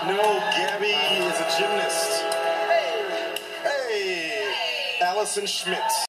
No, Gabby is a gymnast. Hey! Allison Schmidt.